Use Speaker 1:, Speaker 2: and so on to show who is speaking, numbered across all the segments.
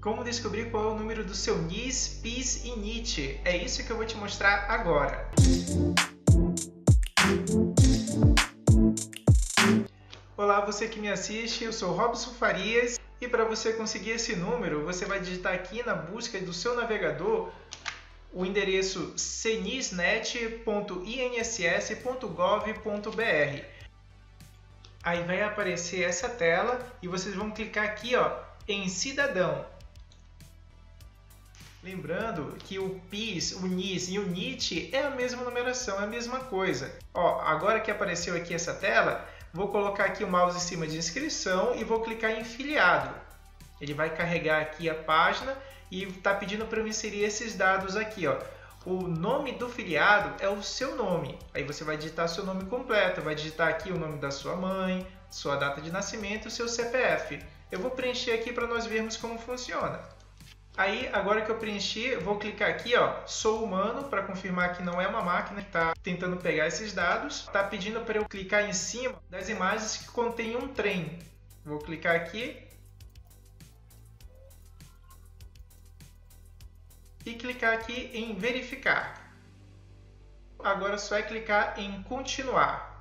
Speaker 1: Como descobrir qual é o número do seu NIS, PIS e NIT? É isso que eu vou te mostrar agora. Olá, você que me assiste, eu sou Robson Farias e para você conseguir esse número, você vai digitar aqui na busca do seu navegador o endereço cnisnet.inss.gov.br. Aí vai aparecer essa tela e vocês vão clicar aqui em Cidadão. Lembrando que o PIS, o NIS e o NIT é a mesma numeração, é a mesma coisa. Agora que apareceu aqui essa tela, vou colocar aqui o mouse em cima de inscrição e vou clicar em filiado. Ele vai carregar aqui a página e está pedindo para eu inserir esses dados aqui. O nome do filiado é o seu nome. Aí você vai digitar seu nome completo, vai digitar aqui o nome da sua mãe, sua data de nascimento e o seu CPF. Eu vou preencher aqui para nós vermos como funciona. Aí, agora que eu preenchi, vou clicar aqui, sou humano, para confirmar que não é uma máquina que está tentando pegar esses dados. Está pedindo para eu clicar em cima das imagens que contêm um trem. Vou clicar aqui. E clicar aqui em verificar. Agora só é clicar em continuar.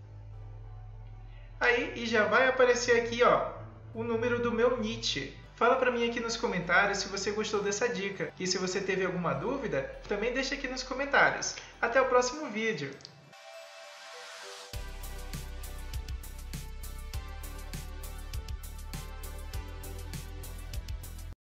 Speaker 1: Aí, e já vai aparecer aqui, o número do meu NIT. Fala para mim aqui nos comentários se você gostou dessa dica. E se você teve alguma dúvida, também deixa aqui nos comentários. Até o próximo vídeo!